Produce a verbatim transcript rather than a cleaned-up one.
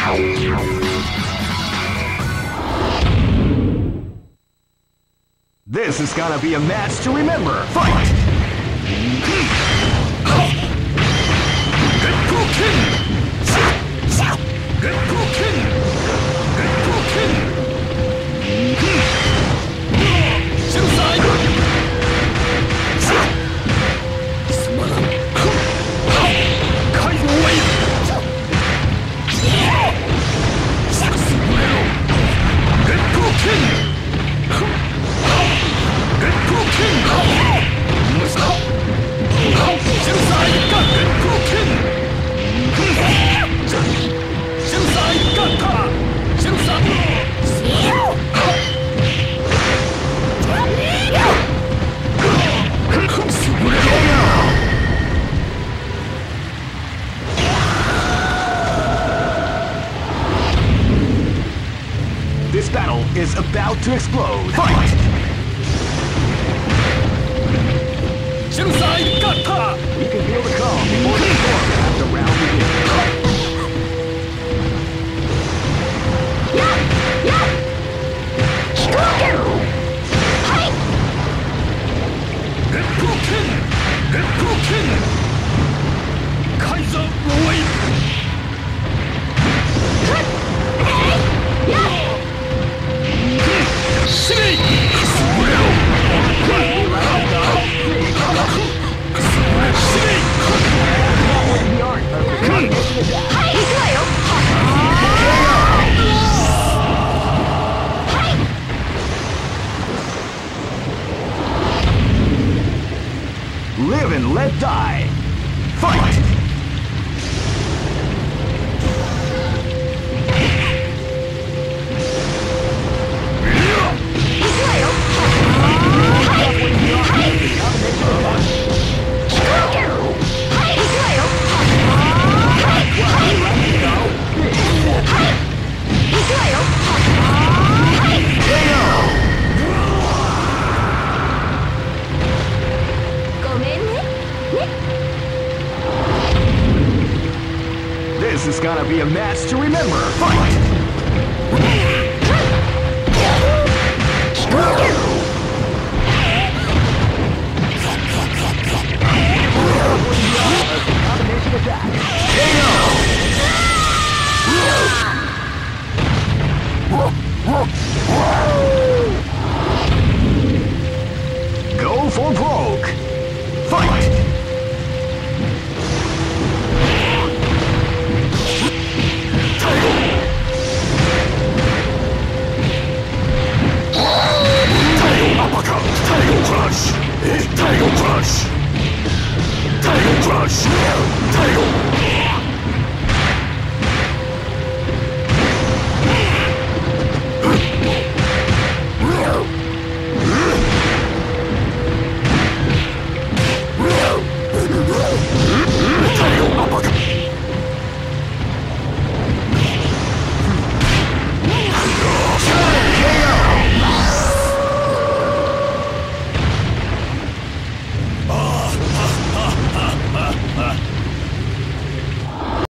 This is gonna be a match to remember. Fight! Getku Kin! Getku Kin! Getku Kin! Shirosai! Sumaran! Kaizo Wave! Sasumero! Getku Kin! Getku Kin! Shirosai got Getku Kin! Shirosai got Ta! Shirosai! This battle is about to explode. Fight! Shirosai got Ta! You can feel the calm before the storm as the round begins. Yeah! Yeah! Shikoken! Hi! Getku Kin! Getku Kin! Kaiser Wave! Yeah! Shigei! Kasumureo! Live and let die. Fight! This is gonna be a match to remember. Fight! Combination attack. K O! Go for broke. Fight! Tiger Crush! Tiger Crush! Tiger Crush! Tiger!